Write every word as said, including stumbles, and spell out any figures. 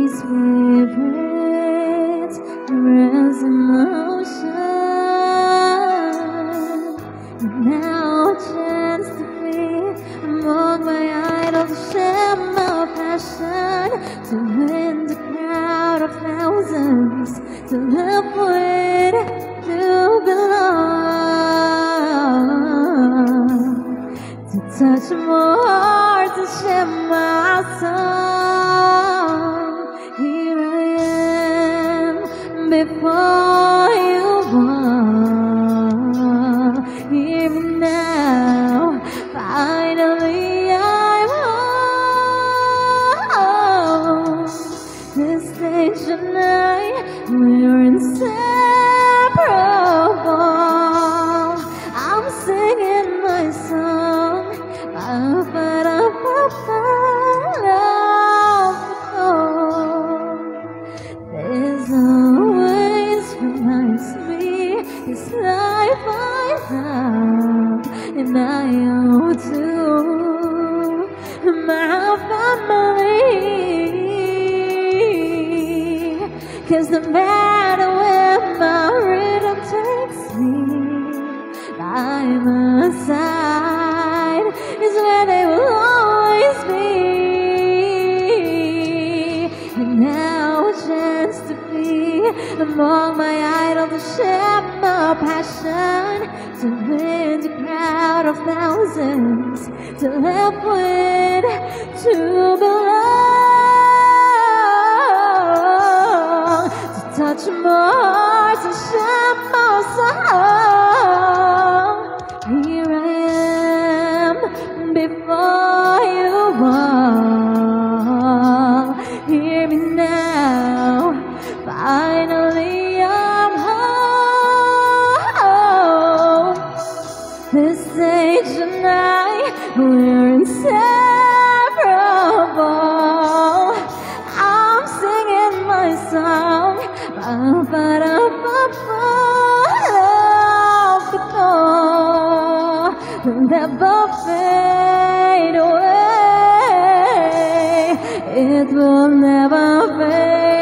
Holy Spirit, rest in motion. Now a chance to be among my idols, to share my passion, to win the crowd of thousands, to live with, to belong, to touch more hearts, to share my song. Here I am before you all. Hear me now, finally I'm home. This stage tonight, we're inseparable. I'm singing my song. There's always reminds me this life I have, and I owe to my family. 'Cause no matter where my rhythm takes me, by my side is where they will always be. And now a chance to be among my idols, to share my passion, to win the crowd of thousands, to help with, to belong, to touch more hearts and share my song. Here I am before you all. Hear me now, finally I'm home. This stage tonight, we're inseparable. I'm singing my song. Never fade away. It will never fade.